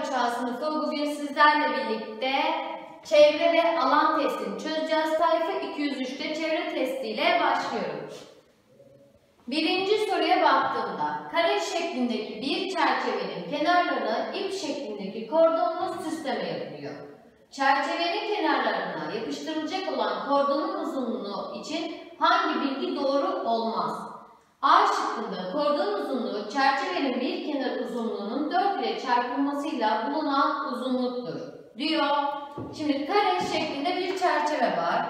4A sınıfı bugün sizlerle birlikte çevre ve alan testini çözeceğiz. Sayfa 203'te çevre testiyle başlıyorum. Birinci soruya baktığımda kare şeklindeki bir çerçevenin kenarlarına ip şeklindeki kordonlu süsleme yapılıyor. Çerçevenin kenarlarına yapıştırılacak olan kordonun uzunluğu için hangi bilgi doğru olmaz? A şıkkında kordon uzunluğu çerçevenin bir kenar uzunluğunun 4 ile çarpılmasıyla bulunan uzunluktur diyor. Şimdi kare şeklinde bir çerçeve var.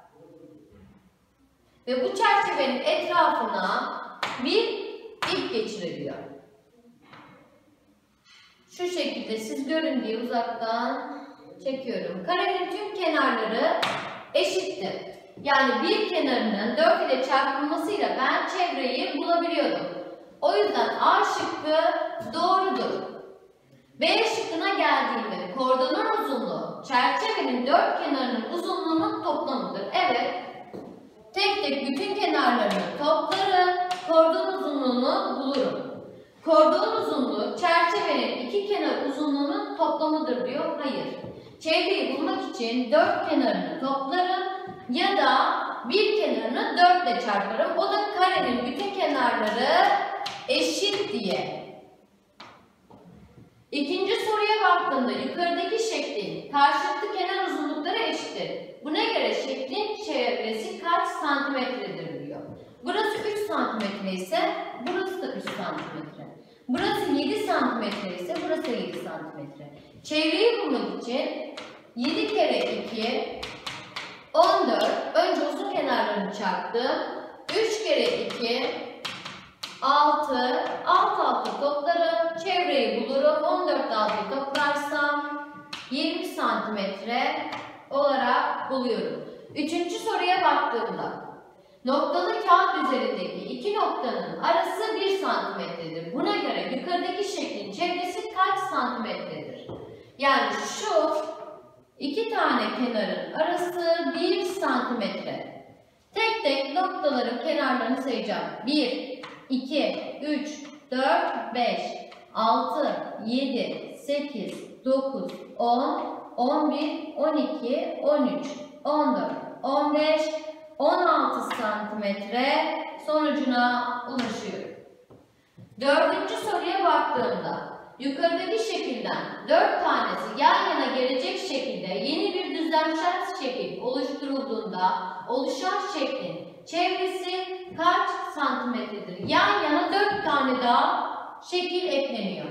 Ve bu çerçevenin etrafına bir ip geçiriliyor. Şu şekilde siz görün diye uzaktan çekiyorum. Karenin tüm kenarları eşittir. Yani bir kenarının 4 ile çarpılmasıyla ben çevreyi bulabiliyordum. O yüzden A şıkkı doğrudur. B şıkkına geldiğimde kordonun uzunluğu çerçevenin 4 kenarının uzunluğunun toplamıdır. Evet. Tek tek bütün kenarlarını toplarım. Kordon uzunluğunu bulurum. Kordon uzunluğu çerçevenin iki kenar uzunluğunun toplamıdır diyor. Hayır. Çevreyi bulmak için 4 kenarını toplarım. Ya da bir kenarını 4 ile çarparım. O da karenin bütün kenarları eşit diye. İkinci soruya baktığımda yukarıdaki şeklin karşılıklı kenar uzunlukları eşittir. Buna göre şeklin çevresi kaç santimetredir diyor. Burası 3 santimetre ise burası da 3 santimetre. Burası 7 santimetre ise burası da 7 santimetre. Çevreyi bulmak için 7 kere 2 14. Önce uzun kenarlarını çarptım. 3 kere 2 6. Alt toplarım. Çevreyi bulurum. 14 6'yı toplarsam 20 santimetre olarak buluyorum. Üçüncü soruya baktığımda noktalı kağıt üzerindeki iki noktanın arası 1 santimetredir. Buna göre yukarıdaki şeklin çevresi kaç santimetredir? Yani şu İki tane kenarın arası 1 santimetre. Tek tek noktaların kenarlarını sayacağım. 1, 2, 3, 4, 5, 6, 7, 8, 9, 10, 11, 12, 13, 14, 15, 16 santimetre sonucuna ulaşıyorum. Dördüncü soruya baktığımda yukarıdaki şekilden 4 tanesi yan yana gelecek şekilde yeni bir düzlemsel şekil oluşturulduğunda oluşan şeklin çevresi kaç santimetredir? Yan yana 4 tane daha şekil ekleniyor.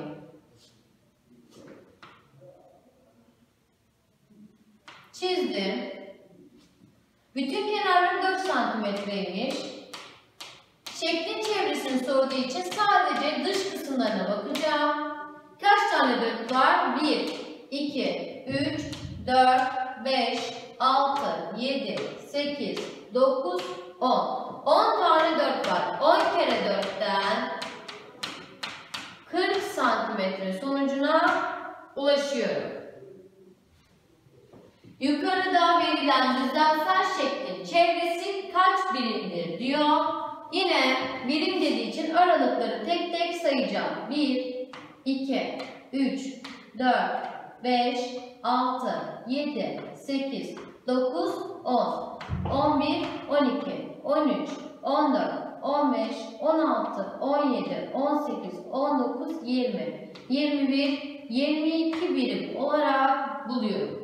Çizdim. Bütün kenarları 4 santimetreymiş. Şeklin çevresini sorduğu için sadece dış kısımlarına bakacağım. Kaç tane 4 var? 1, 2, 3, 4, 5, 6, 7, 8, 9, 10. 10 tane 4 var. 10 kere 4'ten 40 santimetre sonucuna ulaşıyorum. Yukarıda verilen düzlemsel şeklin çevresi kaç birimdir diyor. Yine birim dediği için aralıkları tek tek sayacağım. 1, 2, 3, 4, 5, 6, 7, 8, 9, 10, 11, 12, 13, 14, 15, 16, 17, 18, 19, 20, 21, 22 birim olarak buluyorum.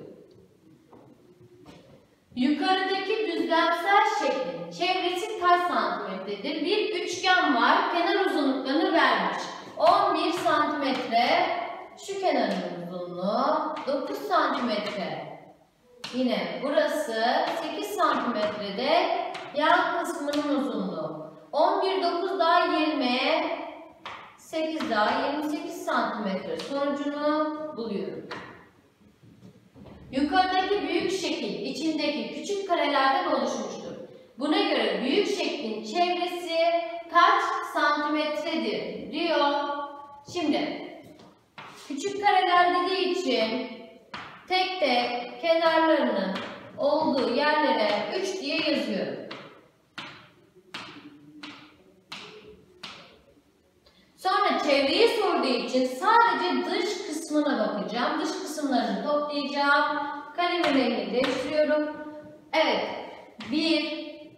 Yukarıdaki düzlemsel şeklin çevresi kaç santimetredir? Bir üçgen var. Kenar uzunluklarını vermiş. 11 santimetre. Şu kenarın uzunluğu 9 santimetre. Yine burası 8 santimetrede yan kısmının uzunluğu. 11, 9 daha 20. 8 daha 28 santimetre sonucunu buluyorum. Yukarıdaki büyük şekil içindeki küçük karelerden oluşmuştur. Buna göre büyük şeklin çevresi kaç santimetredir diyor. Şimdi küçük kareler dediği için tek tek kenarlarının olduğu yerlere 3 diye yazıyorum. Sonra çevreyi sorduğu için sadece dış kısmına bakacağım. yapacağım. Dış kısımlarını toplayacağım. Kalemin rengini değiştiriyorum. Evet. 1,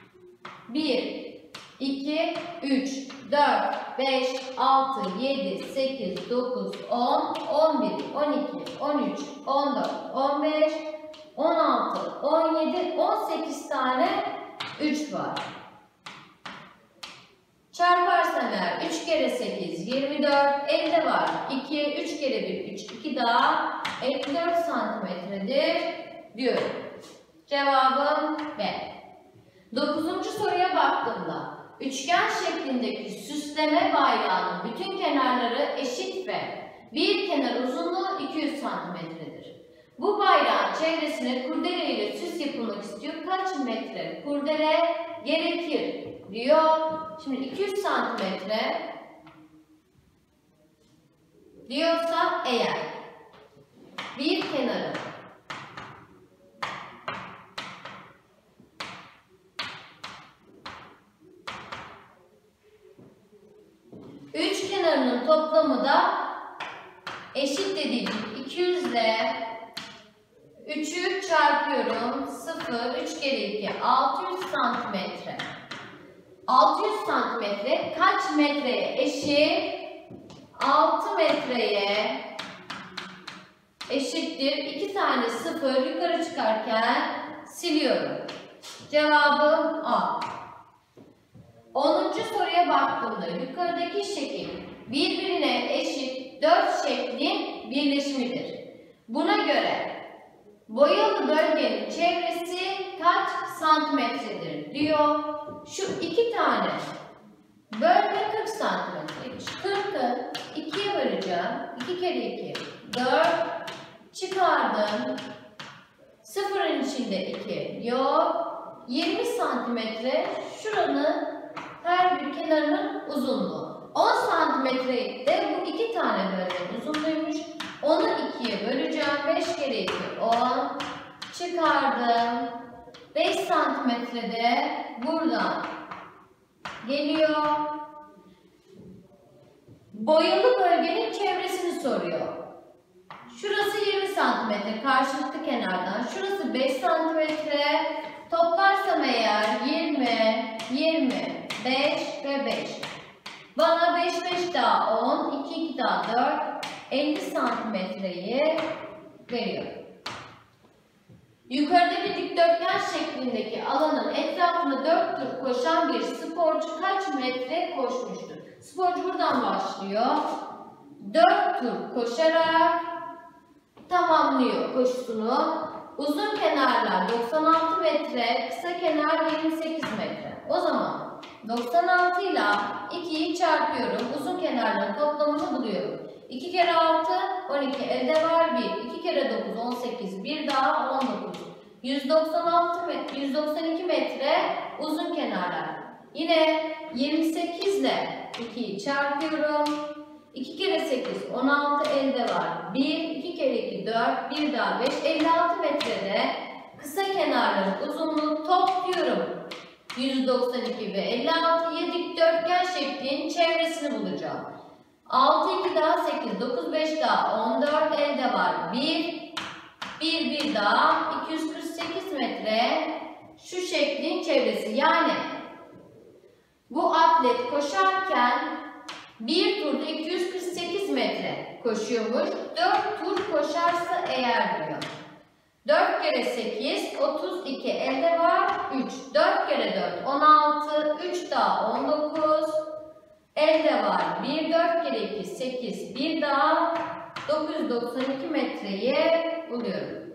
2, 3, 4, 5, 6, 7, 8, 9, 10, 11, 12, 13, 14, 15, 16, 17, 18 tane 3 var. Çarparsam eğer 3 kere 8, 24, elde var. 2, 3 kere 1, 3, 2 daha 54 santimetredir diyorum. Cevabım B. 9. soruya baktığımda üçgen şeklindeki süsleme bayrağının bütün kenarları eşit ve bir kenar uzunluğu 200 santimetredir. Bu bayrağın çevresine kurdele ile süs yapılmak istiyor. Kaç metre kurdele gerekir diyor. Şimdi 200 santimetre diyorsa eğer bir kenarı üç kenarının toplamı da eşit dediğim 200 ile 3'ü çarpıyorum. 0, 3 kere 2, 600 santimetre. 600 santimetre kaç metreye eşit? 6 metreye eşittir. 2 tane 0 yukarı çıkarken siliyorum. Cevabım A. 10. soruya baktığımda yukarıdaki şekil birbirine eşit 4 şeklin birleşimidir. Buna göre boyalı bölgenin çevresi kaç santimetredir diyor. Şu 2 tane bölge 40 santimetreymiş. 40'ı 2'ye böleceğim. 2 kere 2 4 çıkardım. Sıfırın içinde 2 yok. 20 santimetre şuranın her bir kenarının uzunluğu. 10 santimetre de bu 2 tane bölgenin uzunluğuymuş. Onu 2'ye böleceğim. 5 kere 2 10 çıkardım. 5 santimetre de buradan geliyor. Boyalı bölgenin çevresini soruyor. Şurası 20 santimetre karşılıklı kenardan. Şurası 5 santimetre. Toplarsam eğer 20, 20, 5 ve 5. Bana 5, 5 daha 10, 2, 2 daha 4, 50 santimetreyi veriyor. Yukarıdaki dikdörtgen şeklindeki alanın etrafını 4 tur koşan bir sporcu kaç metre koşmuştur? Sporcu buradan başlıyor. 4 tur koşarak tamamlıyor koşusunu. Uzun kenarlar 96 metre, kısa kenar 28 metre. O zaman 96 ile 2'yi çarpıyorum. Uzun kenarların toplamını buluyorum. 2 kere 6, 12 elde var 1. 2 kere 9, 18. 1 daha 19. 196 metre, 192 metre uzun kenarlar. Yine 28 ile 2'yi çarpıyorum. 2 kere 8, 16 elde var. 1, 2 kere 2, 4, 1 daha 5, 56 metrede kısa kenarların uzunluğu topluyorum. 192 ve 56'ya dikdörtgen şeklin çevresini bulacağım. 6, 2 daha 8, 9, 5 daha 14 elde var. 1, 1 daha 248 metre şu şeklin çevresi. Yani bu atlet koşarken bir turda 248 metre koşuyormuş. 4 tur koşarsa eğer diyor. 4 kere 8, 32 elde var. 3, 4 kere 4, 16, 3 daha 19. Elde var. 1, 4 kere 2, 8, 1 daha 992 metreyi buluyorum.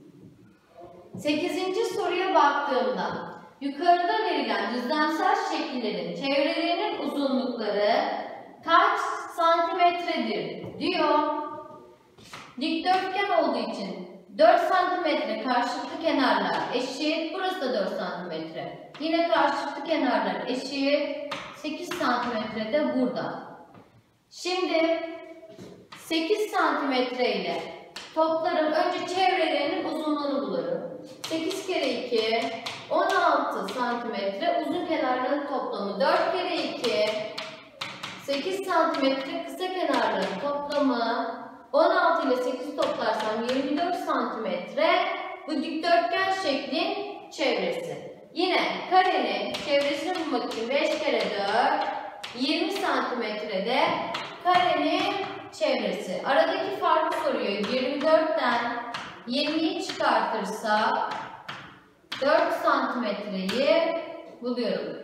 8. soruya baktığımda yukarıda verilen düzlemsel şekillerin çevrelerinin uzunlukları kaç santimetredir diyor. Dikdörtgen olduğu için 4 santimetre karşılıklı kenarlar eşit. Burası da 4 santimetre. Yine karşılıklı kenarlar eşit. 8 santimetre de burada. Şimdi 8 santimetre ile toplarım. Önce çevrelerinin uzunluğunu bulurum. 8 kere 2, 16 santimetre uzun kenarların toplamı. 4 kere 2, 8 santimetre kısa kenarların toplamı 16 ile 8 toplarsam 24 santimetre bu dikdörtgen şeklin çevresi. Yine karenin çevresini bulmak için 5 kere 4 20 santimetrede karenin çevresi. Aradaki farkı soruyor. 24'ten 20'yi çıkartırsa 4 santimetreyi buluyorum.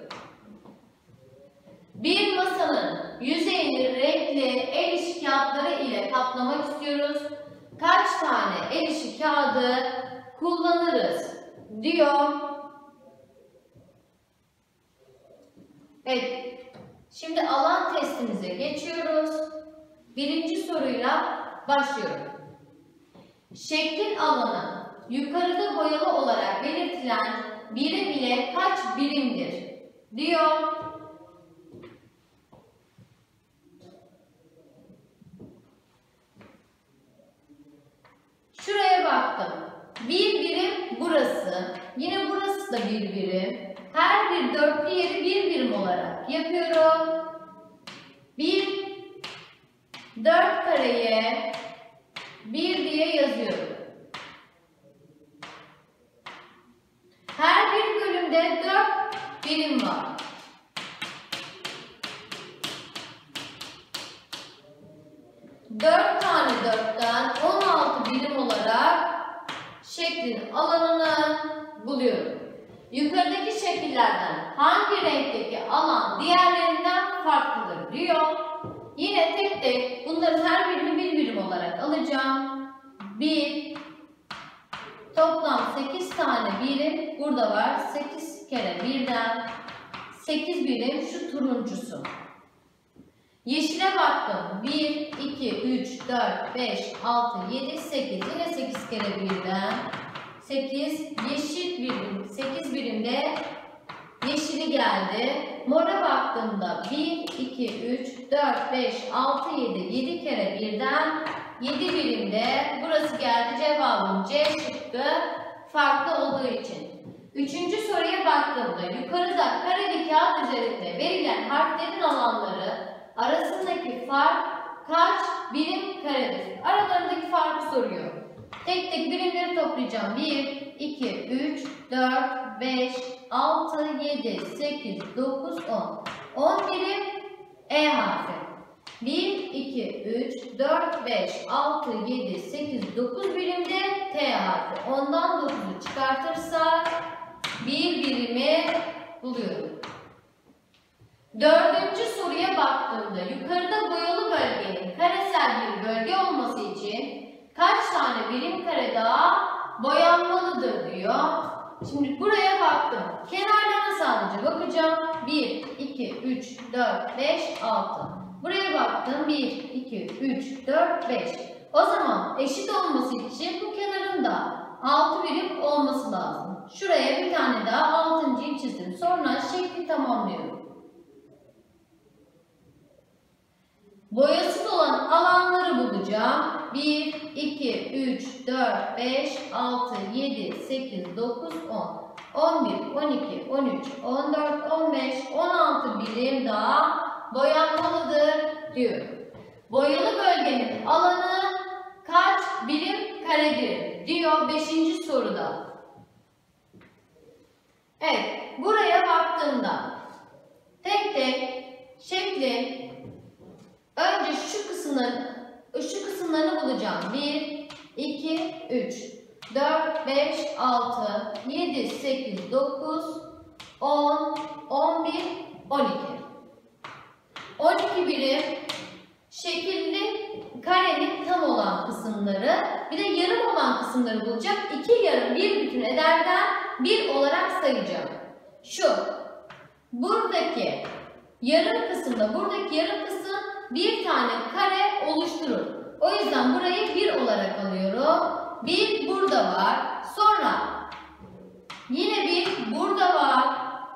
Bir masanın yüzeyini renkli el işi kağıtları ile kaplamak istiyoruz. Kaç tane el işi kağıdı kullanırız diyor. Evet. Şimdi alan testimize geçiyoruz. Birinci soruyla başlıyorum. Şeklin alanı yukarıda boyalı olarak belirtilen birim ile kaç birimdir diyor. Şuraya baktım. Bir birim burası. Yine burası da bir birim. Her bir dörtlü yeri bir birim olarak yapıyorum. 4 kareye 1 diye yazıyorum. Her bir bölümde 4 birim var. Dört tane 4'ten 16 birim olarak şeklin alanını buluyorum. Yukarıdaki şekillerden hangi renkteki alan diğerlerinden farklıdır diyor. Yine tek tek bunların her birini bir birim olarak alacağım. 1 toplam 8 tane birim burada var. 8 kere 1'den 8 birim şu turuncusu. Yeşile baktım. 1, 2, 3, 4, 5, 6, 7, 8. Yine 8 kere 1'den 8 yeşil birim. 8 birimde yeşili geldi. Mora baktığımda 1, 2, 3, 4, 5, 6, 7. 7 kere 1'den 7 birimde burası geldi. Cevabım C şıkkı farklı olduğu için. Üçüncü soruya baktığımda yukarıda kareli kağıt üzerinde verilen harflerin alanları arasındaki fark kaç birim karedir? Aralarındaki farkı soruyor. Tek tek birimleri toplayacağım. 1, 2, 3, 4, 5, 6, 7, 8, 9, 10. 10 birim E harfi. 1, 2, 3, 4, 5, 6, 7, 8, 9 birimde T harfi. 10'dan 9'u çıkartırsak 1 birimi buluyorum. Dördüncü soruya baktığımda yukarıda boyalı bölgenin karesel bir bölge olması için kaç tane birim kare daha boyanmalıdır diyor. Şimdi buraya baktım. Kenarlarına sadece bakacağım. 1, 2, 3, 4, 5, 6. Buraya baktım. 1, 2, 3, 4, 5. O zaman eşit olması için bu kenarın da 6 birim olması lazım. Şuraya bir tane daha 6.'yı çizdim. Sonra şekli tamamlıyorum. Boyasız olan alanları bulacağım. 1, 2, 3, 4, 5, 6, 7, 8, 9, 10. 11, 12, 13, 14, 15, 16 birim daha boyanmalıdır diyor. Boyalı bölgenin alanı kaç birim karedir diyor 5. soruda. Evet, buraya baktığımda tek tek şeklin önce şu kısımlarını bulacağım. 1, 2, 3, 4, 5, 6, 7, 8, 9, 10, 11, 12. 12 birim şekilli karenin tam olan kısımları, bir de yarım olan kısımları bulacak. 2 yarım bir bütün ederden 1 olarak sayacağım. Şu buradaki yarım kısımda, buradaki yarım kısım bir tane kare oluşturur. O yüzden burayı 1 olarak alıyorum. 1 burada var. Sonra yine 1 burada var.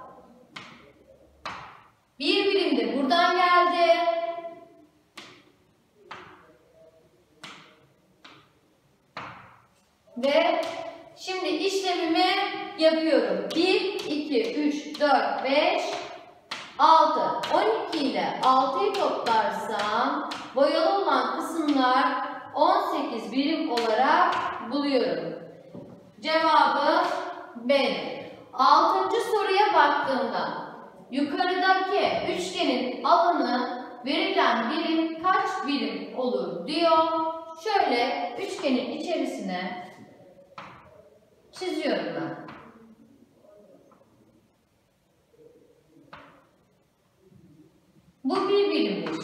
Bir birim de buradan geldi. Ve şimdi işlemimi yapıyorum. 1, 2, 3, 4, 5, 6. 12 ile 6'yı toplarsam boyalı olan kısımlar 18 birim olarak buluyorum. Cevabı B. 6. soruya baktığımda yukarıdaki üçgenin alanı verilen birim kaç birim olur diyor. Şöyle üçgenin içerisine çiziyorum ben. Bu bir birimdir.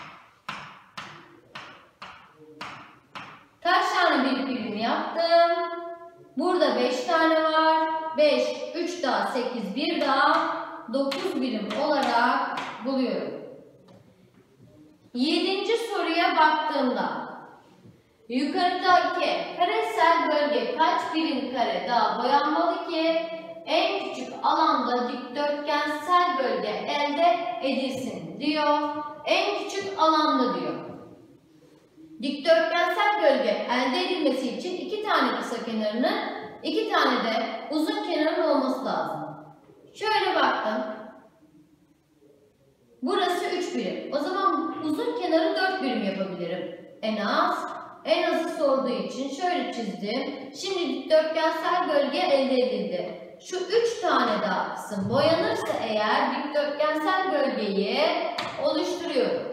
Kaç tane bir birim yaptım? Burada 5 tane var. 5, 3 daha 8, 1 daha 9 birim olarak buluyorum. 7. soruya baktığımda yukarıdaki karesel bölge kaç birim kare daha boyanmalı ki en küçük alanda dikdörtgensel bölge elde edilsin diyor. En küçük alanda diyor. Dikdörtgensel bölge elde edilmesi için 2 tane kısa kenarının, 2 tane de uzun kenarın olması lazım. Şöyle baktım. Burası 3 birim. O zaman uzun kenarı 4 birim yapabilirim. En az. En azı sorduğu için şöyle çizdim. Şimdi dikdörtgensel bölge elde edildi. Şu 3 tane daha kısım boyanırsa eğer dikdörtgensel bölgeyi oluşturuyorum.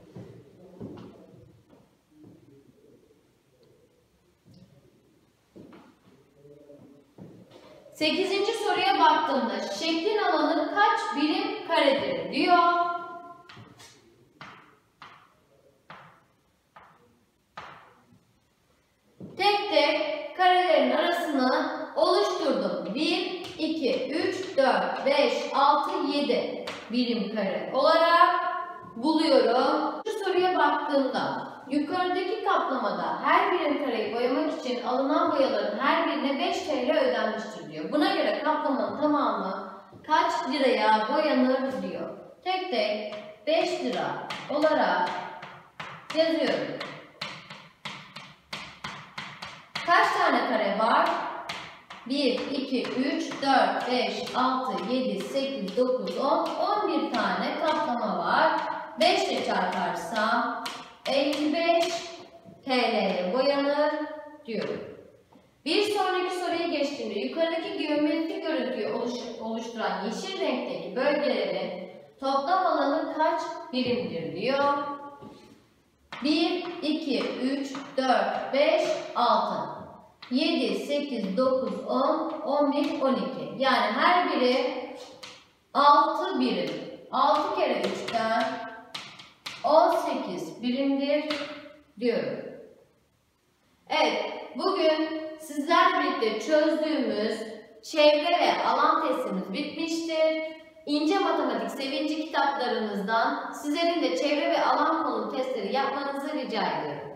Sekizinci soruya baktığımda şeklin alanı kaç birim karedir diyor. Tek tek karelerin arasını oluşturdum. 1, 2, 3, 4, 5, 6, 7 birim kare olarak buluyorum. Şu soruya baktığımda yukarıdaki kaplamada her birim kareyi boyamak için alınan boyaların her birine 5 TL ödenmiştir diyor. Buna göre kaplamanın tamamı kaç liraya boyanır diyor. Tek tek 5 lira olarak yazıyorum. Kaç tane kare var? 1, 2, 3, 4, 5, 6, 7, 8, 9, 10, 11 tane kaplama var. 5 ile çarparsam 55 TL'ye boyanır diyorum. Bir sonraki soruya geçtiğimde yukarıdaki geometrik görüntüyü oluşturan yeşil renkteki bölgelerin toplam alanı kaç birimdir diyor. 1, 2, 3, 4, 5, 6, 7, 8, 9, 10, 11, 12. Yani her biri 6 birim. 6 kere 3'ten 18 birimdir diyorum. Evet, bugün sizlerle birlikte çözdüğümüz çevre ve alan testimiz bitmiştir. İnce Matematik Sevinci kitaplarınızdan sizlerin de çevre ve alan konu testleri yapmanızı rica ediyorum.